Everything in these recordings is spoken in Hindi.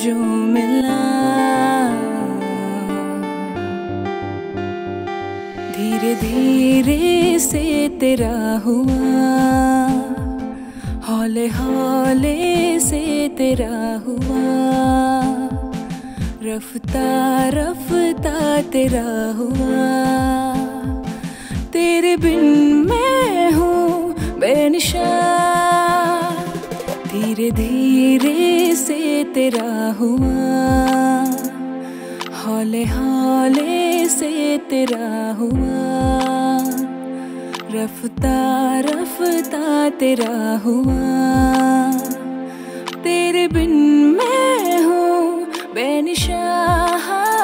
जो मिला धीरे धीरे से तेरा हुआ, हौले हौले से तेरा हुआ, रफ्ता रफ्ता तेरा हुआ। तेरे बिन मैं हूँ बेनिशान, धीरे धीरे से तेरा हुआ, हौले हौले से तेरा हुआ, रफ्ता रफ्ता तेरा हुआ। तेरे बिन मैं हूँ बेनिशान।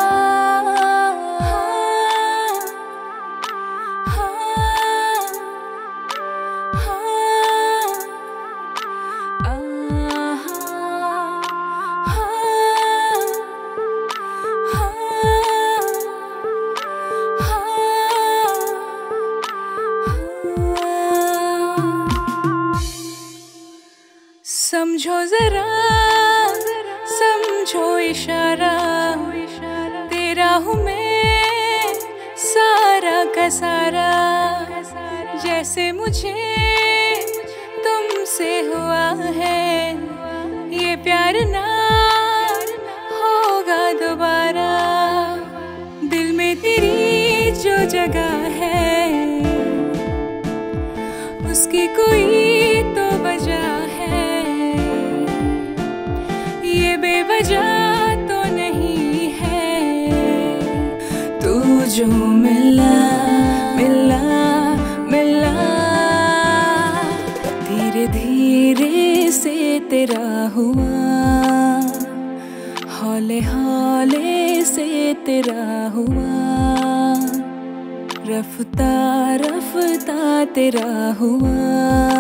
समझो जरा, समझो इशारा, तेरा हूँ मैं सारा का सारा। जैसे मुझे तुमसे हुआ है ये प्यार ना होगा दोबारा। दिल में तेरी जो जगह है उसकी कोई तो वजह है, ये बेवजह तो नहीं है। तू जो मिला मिला मिला, धीरे धीरे से तेरा हुआ, हौले हौले से तेरा हुआ, रफ्ता रफ्ता तेरा हुआ।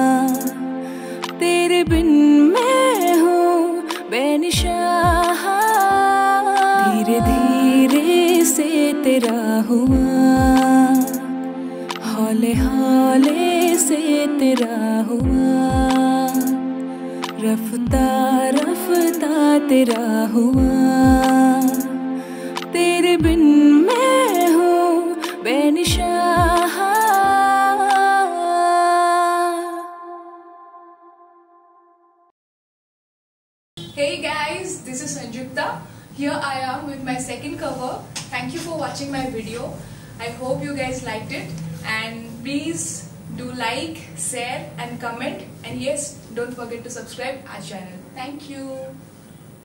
तेरे बिन मैं हूँ बेनिशान, धीरे धीरे से तेरा हुआ, हौले हौले से तेरा हुआ, रफ्ता रफ्ता तेरा हुआ। तेरे बिन मैं हूँ बेनिशान। Hey guys, this is Sanjukta. Here I am with my second cover. Thank you for watching my video. I hope you guys liked it, and please do like, share and comment, and yes, don't forget to subscribe our channel. Thank you.